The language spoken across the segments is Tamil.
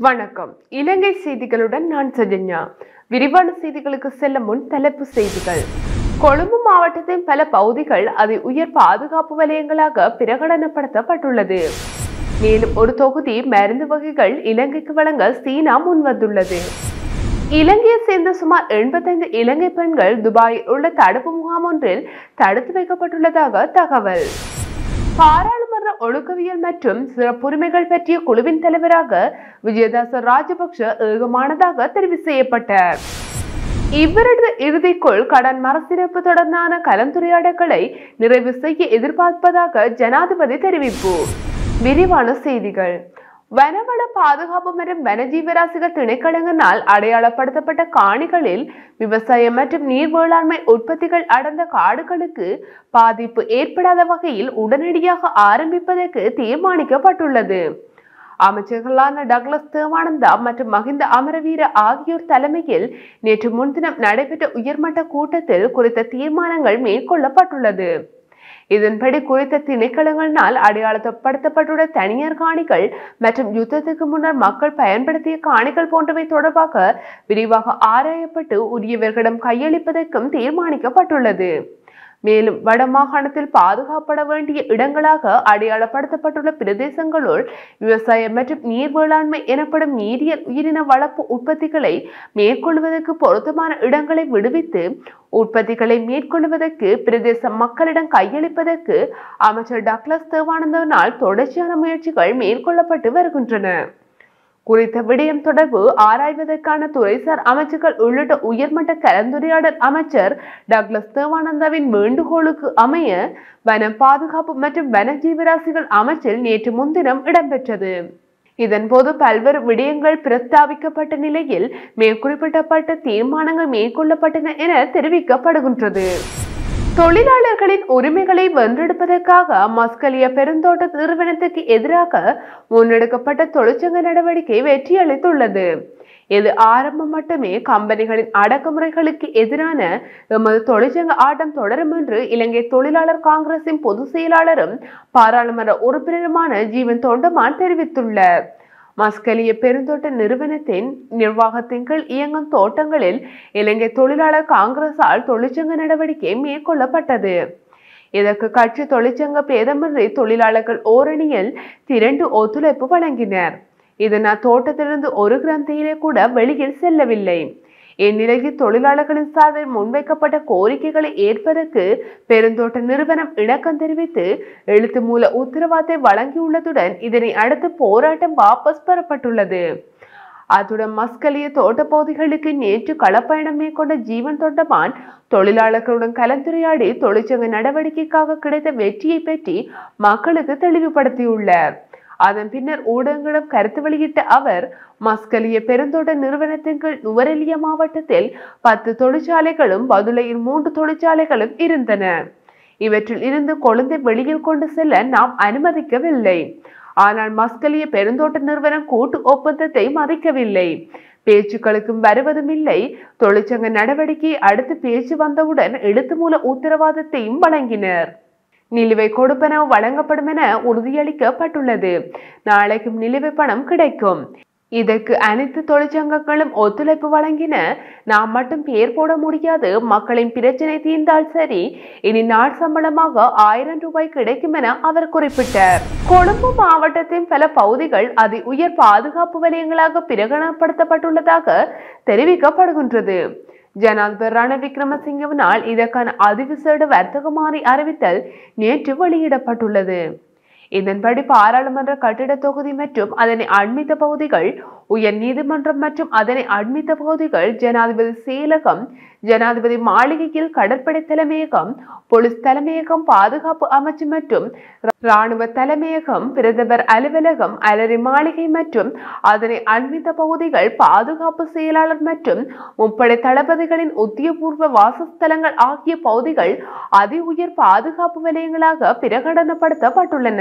வணக்கம். இலங்கை செய்திகளுடன் நான் சஜன்யா. விரிவான செய்திகளுக்கு செல்ல முன் தலைப்பு செய்திகள். கொழும்பு மாவட்டத்தின் பல பகுதிகள் அதி உயர் பாதுகாப்பு வலயங்களாக பிரகடனப்படுத்தப்பட்டுள்ளது. மேலும் ஒரு தொகுதி மருந்து வகைகள் இலங்கைக்கு வழங்க சீனா முன்வந்துள்ளது. இலங்கையை சேர்ந்த சுமார் 85 இலங்கை பெண்கள் துபாயில் உள்ள தடுப்பு முகாம் ஒன்றில் தடுத்து வைக்கப்பட்டுள்ளதாக தகவல். பாராளுமன்ற ஒழுக்கவியல் மற்றும் சிறப்புரிமைகள் பற்றிய குழுவின் தலைவராக விஜயதாச ராஜபக்ஷ ஏகமானதாக தெரிவு செய்யப்பட்டார். இவரது இறுதிக்குள் கடன் மறுசீரமைப்பு தொடர்பான கலந்துரையாடல்களை நிறைவு செய்ய எதிர்பார்ப்பதாக ஜனாதிபதி தெரிவிப்பு. விரிவான செய்திகள். வனவள பாதுகாப்பு மற்றும் வனஜீவராசிகள் திணைக்களங்களால் அடையாளப்படுத்தப்பட்ட காணிகளில் விவசாயம் மற்றும் நீர் வேளாண்மை உற்பத்திகள் அடர்ந்த காடுகளுக்கு பாதிப்பு ஏற்படாத வகையில் உடனடியாக ஆரம்பிப்பதற்கு தீர்மானிக்கப்பட்டுள்ளது. அமைச்சர்களான டக்ளஸ் தேவானந்தா மற்றும் மஹிந்த அமரவீர ஆகியோர் தலைமையில் நேற்று முன்தினம் நடைபெற்ற உயர்மட்ட கூட்டத்தில் குறித்த தீர்மானங்கள் மேற்கொள்ளப்பட்டுள்ளது. இதன்படி குறித்த திணைக்களங்களால் அடையாளப்படுத்தப்பட்டுள்ள தனியார் காணிகள் மற்றும் யுத்தத்துக்கு முன்னர் மக்கள் பயன்படுத்திய காணிகள் போன்றவை தொடர்பாக விரிவாக ஆராயப்பட்டு உரியவர்களிடம் கையளிப்பதற்கும் தீர்மானிக்கப்பட்டுள்ளது. மேலும் வடமாகாணத்தில் பாதுகாக்கப்பட வேண்டிய இடங்களாக அடையாளப்படுத்தப்பட்டுள்ள பிரதேசங்களுள் விவசாயம் மற்றும் நீர் வேளாண்மை எனப்படும் நீரியல் உயிரின வளர்ப்பு உற்பத்திகளை மேற்கொள்வதற்கு பொருத்தமான இடங்களை விடுவித்து உற்பத்திகளை மேற்கொள்வதற்கு பிரதேச மக்களிடம் கையளிப்பதற்கு அமைச்சர் டக்ளஸ் தேவானந்தனால் தொடர்ச்சியான முயற்சிகள் மேற்கொள்ளப்பட்டு வருகின்றன. குறித்த விடயம் தொடர்பு ஆராய்வதற்கான துறைசார் அமைச்சர்கள் உள்ளிட்ட உயர்மட்ட கலந்துரையாடல் அமைச்சர் டக்ளஸ் தேவானந்தாவின் வேண்டுகோளுக்கு அமைய வன பாதுகாப்பு மற்றும் வன ஜீவராசிகள் அமைச்சில் நேற்று முன்தினம் இடம்பெற்றது. இதன்போது பல்வேறு விடயங்கள் பிரஸ்தாபிக்கப்பட்ட நிலையில் மேற்குறிப்பிடப்பட்ட தீர்மானங்கள் மேற்கொள்ளப்பட்டன என தெரிவிக்கப்படுகின்றது. தொழிலாளர்களின் உரிமைகளை வென்றெடுப்பதற்காக மஸ்கலிய பெருந்தோட்ட நிறுவனத்துக்கு எதிராக முன்னெடுக்கப்பட்ட தொழிற்சங்க நடவடிக்கை வெற்றியளித்துள்ளது. இது ஆரம்பம் மட்டுமே. கம்பெனிகளின் அடக்குமுறைகளுக்கு எதிரான எமது தொழிற்சங்க ஆட்டம் தொடரும் என்று இலங்கை தொழிலாளர் காங்கிரசின் பொதுச் செயலாளரும் பாராளுமன்ற உறுப்பினருமான ஜீவன் தொண்டமான் தெரிவித்துள்ளார். மஸ்கலிய பெருந்தோட்ட நிறுவனத்தின் நிர்வாகத்தின் கீழ் இயங்கும் தோட்டங்களில் இலங்கை தொழிலாளர் காங்கிரசால் தொழிற்சங்க நடவடிக்கை மேற்கொள்ளப்பட்டது. இதற்கு கட்சி தொழிற்சங்க பேதமின்றி தொழிலாளர்கள் ஓரணியில் திரண்டு ஒத்துழைப்பு வழங்கினர். இதனால் தோட்டத்திலிருந்து 1 கிராம் தேயிலை கூட வெளியில் செல்லவில்லை. இந்நிலையில் தொழிலாளர்களின் சார்பில் முன்வைக்கப்பட்ட கோரிக்கைகளை ஏற்பதற்கு பெருந்தோட்ட நிறுவனம் இணக்கம் தெரிவித்து எழுத்து மூல உத்தரவாதத்தை வழங்கியுள்ளதுடன் இதனை அடுத்து போராட்டம் வாபஸ் பெறப்பட்டுள்ளது. அத்துடன் மஸ்கலிய தோட்ட பகுதிகளுக்கு நேற்று களப்பயணம் மேற்கொண்ட ஜீவன் தொண்டமான் தொழிலாளர்களுடன் கலந்துரையாடி தொழிற்சங்க நடவடிக்கைக்காக கிடைத்த வெற்றியை பற்றி மக்களுக்கு தெளிவுபடுத்தியுள்ளார். அதன் பின்னர் ஊடகங்களிடம் கருத்து வெளியிட்ட அவர் மஸ்கலிய பெருந்தோட்ட நிறுவனத்தின் கீழ் நுவரெலியா மாவட்டத்தில் 10 தொழிற்சாலைகளும் பதுளையில் 3 தொழிற்சாலைகளும் இருந்தன. இவற்றில் இருந்து கொழுந்தை வெளியில் கொண்டு செல்ல நாம் அனுமதிக்கவில்லை. ஆனால் மஸ்கலிய பெருந்தோட்ட நிறுவனம் கூட்டு ஒப்பந்தத்தை மதிக்கவில்லை. பேச்சுக்களுக்கும் வருவதும் இல்லை. தொழிற்சங்க நடவடிக்கையை அடுத்து பேச்சு வந்தவுடன் எழுத்து மூல உத்தரவாதத்தையும் வழங்கினர். நிலுவை கொடுப்பன வழங்கப்படும் என உறுதியளிக்கப்பட்டுள்ளது. நாளைக்கும் நிலுவை பணம் கிடைக்கும். இதற்கு அனைத்து தொழிற்சங்கங்களும் ஒத்துழைப்பு வழங்கின. நாம் மட்டும் பெயர் போட முடியாது. மக்களின் பிரச்சனை தீர்ந்தால் சரி. இனி நாள் சம்பளமாக 1000 ரூபாய் கிடைக்கும் என அவர் குறிப்பிட்டார். கொழும்பு மாவட்டத்தின் பல பகுதிகள் அதி உயர் பாதுகாப்பு வலயங்களாக பிரகடனப்படுத்தப்பட்டுள்ளதாக தெரிவிக்கப்படுகின்றது. ஜனாதிபதி ரணில் விக்ரமசிங்கவினால் இதற்கான அதிவிசேட வர்த்தகமானி அறிவித்தல் நேற்று வெளியிடப்பட்டுள்ளது. இதன்படி பாராளுமன்ற கட்டிட தொகுதி மற்றும் அதனை அண்மித்த பகுதிகள், உயர் நீதிமன்றம் மற்றும் அதனை அண்மித்த பகுதிகள், ஜனாதிபதி செயலகம், ஜனாதிபதி மாளிகையில் கடற்படை தலைமையகம், போலீஸ் தலைமையகம், பாதுகாப்பு அமைச்சு மற்றும் இராணுவ தலைமையகம், பிரதமர் அலுவலகம், அலரி மாளிகை மற்றும் அதனை அண்மித்த பகுதிகள், பாதுகாப்பு செயலாளர் மற்றும் முப்படை தளபதிகளின் உத்தியோகபூர்வ வாசஸ்தலங்கள் ஆகிய பகுதிகள் அதி உயர் பாதுகாப்பு வலயங்களாக பிரகடனப்படுத்தப்பட்டுள்ளன.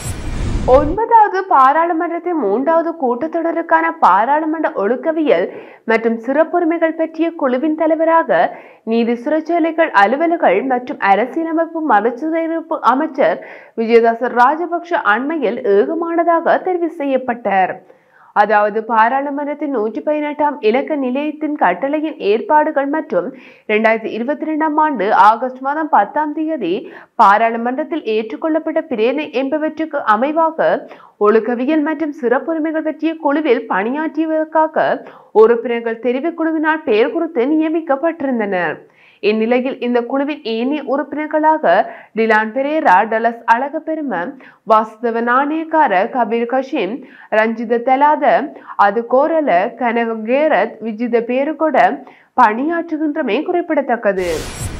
9வது பாராளுமன்றத்தின் 3வது கூட்டத்தொடருக்கான பாராளுமன்ற ஒழுக்கவியல் மற்றும் சிறப்புரிமைகள் பற்றிய குழுவின் தலைவராக நீதி சிறைச்சாலைகள் அலுவலர்கள் மற்றும் அரசியலமைப்பு மறுசீரமைப்பு அமைச்சர் விஜயதாச ராஜபக்ஷ அண்மையில் ஏகமானதாக தெரிவு செய்யப்பட்டார். அதாவது பாராளுமன்றத்தின் 118ஆம் இலக்க நிலையத்தின் கட்டளையின் ஏற்பாடுகள் மற்றும் 2022ஆம் ஆண்டு ஆகஸ்ட் மாதம் 10ஆம் தேதி பாராளுமன்றத்தில் ஏற்றுக்கொள்ளப்பட்ட பிரேரணை என்பவற்றுக்கு அமைவாக ஒழுக்கவியல் மற்றும் சிறப்புரிமைகள் பற்றிய குழுவில் பணியாற்றியதற்காக உறுப்பினர்கள் தெரிவுக்குழுவினால் பெயர் குறித்து நியமிக்கப்பட்டிருந்தனர். இந்நிலையில் இந்த குழுவின் ஏனைய உறுப்பினர்களாக டிலான் பெரேரா, டலஸ் அழகப்பெரும, வாசுதவ நாணயக்கார, கபீர் கஷிம், ரஞ்சித தெலாத, அது கோரல, கனக கேரத், விஜித பேருகொட பணியாற்றுகின்றமை குறிப்பிடத்தக்கது.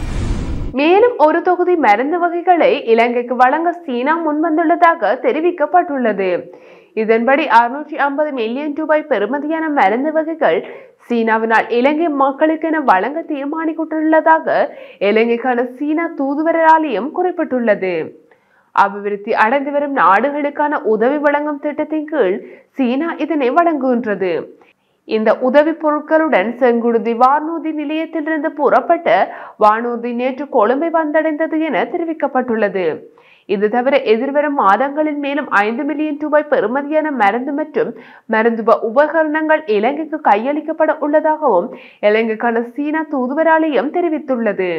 மேலும் ஒரு தொகுதி மருந்து வகைகளை இலங்கைக்கு வழங்க சீனா முன்வந்துள்ளதாக தெரிவிக்கப்பட்டுள்ளது. இதன்படி 650 மில்லியன் ரூபாய் பெறுமதியான மருந்து வகைகள் சீனாவினால் இலங்கை மக்களுக்கென வழங்க தீர்மானிக்கப்பட்டுள்ளதாக இலங்கைக்கான சீனா தூதுவர் ஆலயம் குறிப்பிட்டுள்ளது. அபிவிருத்தி அடைந்து வரும் நாடுகளுக்கான உதவி வழங்கும் திட்டத்தின் கீழ் சீனா இதனை வழங்குகின்றது. இந்த உதவி பொருட்களுடன் செங்குடுதி வானூர்தி நிலையத்திலிருந்து புறப்பட்ட வானூர்தி நேற்று கொழும்பை வந்தடைந்தது என தெரிவிக்கப்பட்டுள்ளது. இது தவிர எதிர்வரும் மாதங்களில் மேலும் 5 மில்லியன் ரூபாய் பெறுமதியான மருந்து மற்றும் மருத்துவ உபகரணங்கள் இலங்கைக்கு கையளிக்கப்பட உள்ளதாகவும் இலங்கைக்கான சீனா தூதுவராலயம் தெரிவித்துள்ளது.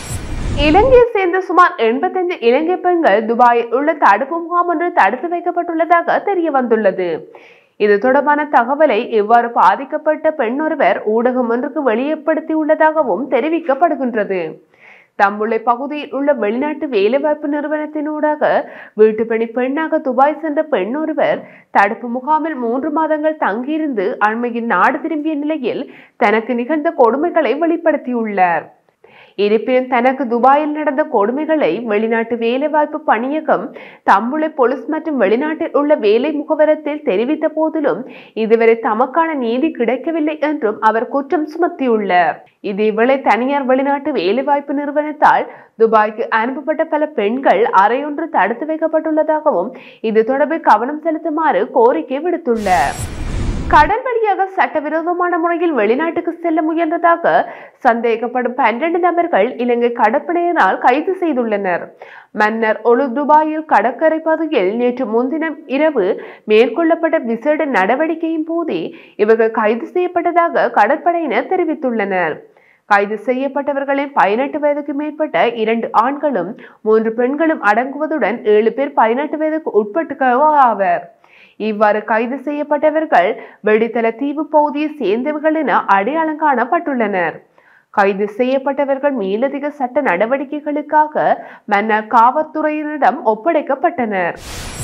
இலங்கையை சேர்ந்த சுமார் 85 இலங்கை பெண்கள் துபாயில் உள்ள தடுப்பு முகாம் ஒன்று தடுத்து வைக்கப்பட்டுள்ளதாக தெரிய வந்துள்ளது. இது தொடர்பான தகவலை இவ்வாறு பாதிக்கப்பட்ட பெண் ஒருவர் ஊடகம் ஒன்றுக்கு வெளிப்படுத்தியுள்ளதாகவும் தெரிவிக்கப்படுகின்றது. தம்புள்ளை பகுதியில் உள்ள வெளிநாட்டு வேலைவாய்ப்பு நிறுவனத்தினூடாக வீட்டுப்பணி பெண்ணாக துபாய் சென்ற பெண் ஒருவர் தடுப்பு முகாமில் 3 மாதங்கள் தங்கியிருந்து அண்மையில் நாடு திரும்பிய நிலையில் தனக்கு நிகழ்ந்த கொடுமைகளை வெளிப்படுத்தியுள்ளார். இருப்பினும் தனக்கு துபாயில் நடந்த கொடுமைகளை வெளிநாட்டு வேலைவாய்ப்பு பணியகம், தம்புள்ளை போலீஸ் மற்றும் வெளிநாட்டில் உள்ள வேலை முகவரத்தில் தெரிவித்த போதிலும் இதுவரை தமக்கான நீதி கிடைக்கவில்லை என்றும் அவர் குற்றம் சுமத்தியுள்ளார். இதேவேளை தனியார் வெளிநாட்டு வேலைவாய்ப்பு நிறுவனத்தால் துபாய்க்கு அனுப்பப்பட்ட பல பெண்கள் அறையொன்று தடுத்து வைக்கப்பட்டுள்ளதாகவும் இது தொடர்பில் கவனம் செலுத்துமாறு கோரிக்கை விடுத்துள்ளார். கடல் வழியாக சட்டவிரோதமான முறையில் வெளிநாட்டுக்கு செல்ல முயன்றதாக சந்தேகப்படும் 12 நபர்கள் இலங்கை கடற்படையினால் கைது செய்துள்ளனர். மன்னர் ஒலு துபாயில் கடற்கரை பகுதியில் நேற்று முன்தினம் இரவு மேற்கொள்ளப்பட்ட விசேட நடவடிக்கையின் போதே இவர்கள் கைது செய்யப்பட்டதாக கடற்படையினர் தெரிவித்துள்ளனர். கைது செய்யப்பட்டவர்களின் 18 வயதுக்கு மேற்பட்ட 2 ஆண்களும் 3 பெண்களும் அடங்குவதுடன் 7 பேர் 18 வயதுக்கு உட்பட்டவர்கள் ஆவர். இவ்வாறு கைது செய்யப்பட்டவர்கள் வெடித்தல தீவு பகுதியை சேர்ந்தவர்கள் என அடையாளம் காணப்பட்டுள்ளனர். கைது செய்யப்பட்டவர்கள் மேலதிக சட்ட நடவடிக்கைகளுக்காக மன்னார் காவல்துறையினரிடம் ஒப்படைக்கப்பட்டனர்.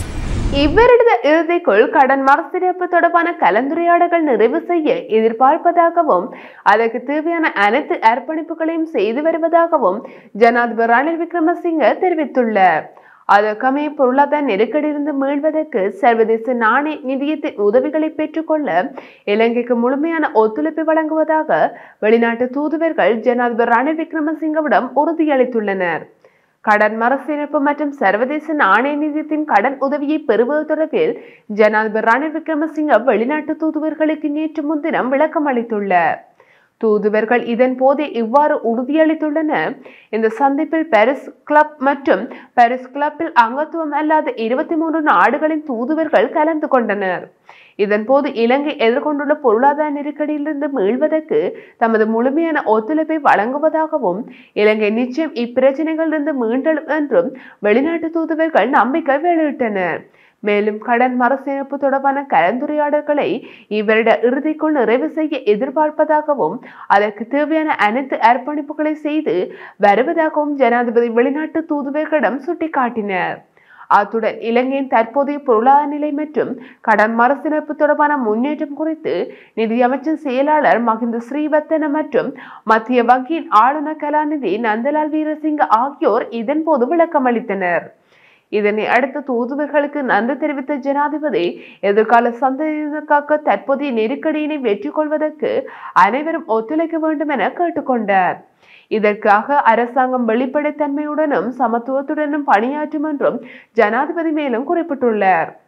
இவ்வருட இறுதிக்குள் கடன் மறுசீரமைப்பு தொடர்பான கலந்துரையாடல்கள் நிறைவு செய்ய எதிர்பார்ப்பதாகவும் அதற்கு தேவையான அனைத்து அர்ப்பணிப்புகளையும் செய்து வருவதாகவும் ஜனாதிபதி ரணில் விக்ரமசிங்க தெரிவித்துள்ளார். அதற்கமைய பொருளாதார நெருக்கடியிலிருந்து மீள்வதற்கு சர்வதேச நாணய நிதியத்தின் உதவிகளை பெற்றுக்கொள்ள இலங்கைக்கு முழுமையான ஒத்துழைப்பு வழங்குவதாக வெளிநாட்டு தூதுவர்கள் ஜனாதிபதி ரணில் விக்ரமசிங்கவிடம் உறுதியளித்துள்ளனர். கடன் மறுசீரமைப்பு மற்றும் சர்வதேச நாணய நிதியத்தின் கடன் உதவியை பெறுவது தொடர்பில் ஜனாதிபதி ரணில் விக்ரமசிங்க வெளிநாட்டு தூதுவர்களுக்கு நேற்று முன்தினம் விளக்கம் அளித்துள்ளார். தூதுவர்கள் இதன் போதே இவ்வாறு உறுதியளித்துள்ளனர். இந்த சந்திப்பில் பாரிஸ் கிளப் மற்றும் பாரிஸ் கிளப்பில் அங்கத்துவம் அல்லாத 23 நாடுகளின் தூதுவர்கள் கலந்து கொண்டனர். இதன் போது இலங்கை எதிர்கொண்டுள்ள பொருளாதார நெருக்கடியிலிருந்து மீள்வதற்கு தமது முழுமையான ஒத்துழைப்பை வழங்குவதாகவும் இலங்கை நிச்சயம் இப்பிரச்சனைகளிலிருந்து மீண்டெழும் என்றும் வெளிநாட்டு தூதுவர்கள் நம்பிக்கை வெளியிட்டனர். மேலும் கடன் மறுசீரமைப்பு தொடர்பான கலந்துரையாடல்களை இவரிட இறுதிக்குள் நிறைவு செய்ய எதிர்பார்ப்பதாகவும் அதற்கு தேவையான அனைத்து அர்ப்பணிப்புகளை செய்து வருவதாகவும் ஜனாதிபதி வெளிநாட்டு தூதுவர்களிடம் சுட்டிக்காட்டினர். அத்துடன் இலங்கையின் தற்போதைய பொருளாதார நிலை மற்றும் கடன் மறுசீரமைப்பு தொடர்பான முன்னேற்றம் குறித்து நிதியமைச்சின் செயலாளர் மஹிந்த ஸ்ரீவர்தன மற்றும் மத்திய வங்கியின் ஆளுநர் கலாநிதி நந்தலால் வீரசிங்க ஆகியோர் இதன்போது விளக்கம் அளித்தனர். இதனை அடுத்து தூதுவர்களுக்கு நன்றி தெரிவித்த ஜனாதிபதி எதிர்கால சந்ததியினருக்காக தற்போதைய நெருக்கடியினை வெற்றி கொள்வதற்கு அனைவரும் ஒத்துழைக்க வேண்டும் என கேட்டுக்கொண்டார். இதற்காக அரசாங்கம் வெளிப்படைத்தன்மையுடனும் சமத்துவத்துடனும் பணியாற்றும் என்றும் ஜனாதிபதி மேலும் குறிப்பிட்டுள்ளார்.